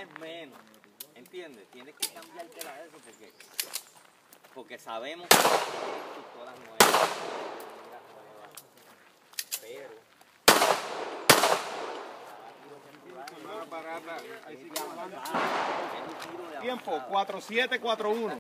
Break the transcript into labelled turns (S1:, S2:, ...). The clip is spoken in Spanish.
S1: es menos, ¿entiendes? Tienes que cambiártela de eso porque sabemos que tienes pistolas nuevas, pero
S2: Más barata.
S1: tiempo 4741.